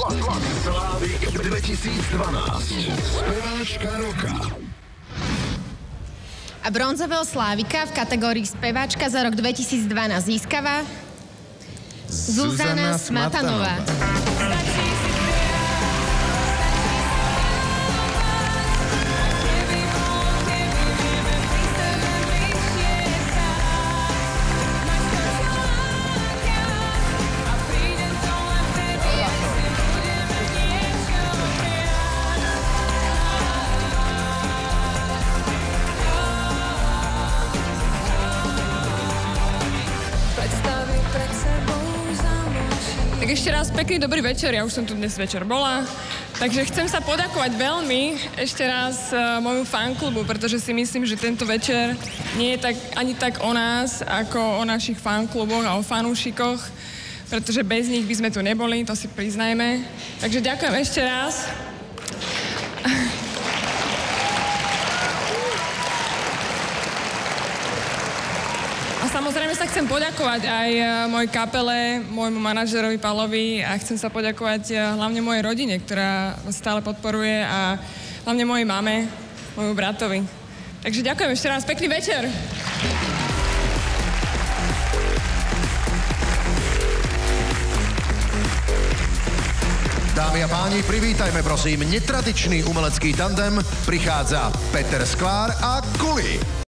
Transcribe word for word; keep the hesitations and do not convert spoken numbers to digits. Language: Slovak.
Slávik dvetisícdvanásť. Speváčka roka. A bronzového Slávika v kategórii speváčka za rok dvetisícdvanásť získava Zuzana Smatanová. Tak ešte raz pekný dobrý večer, ja už som tu dnes večer bola, takže chcem sa poďakovať veľmi ešte raz uh, môjmu fanklubu, pretože si myslím, že tento večer nie je tak, ani tak o nás, ako o našich fankluboch a o fanúšikoch, pretože bez nich by sme tu neboli, to si priznajme. Takže ďakujem ešte raz. A samozrejme sa chcem poďakovať aj mojej kapele, môjmu manažerovi Palovi a chcem sa poďakovať hlavne mojej rodine, ktorá ma stále podporuje a hlavne mojej mame, môjmu bratovi. Takže ďakujem ešte raz, pekný večer. Dámy a páni, privítajme prosím netradičný umelecký tandem. Prichádza Peter Sklar a Kuli.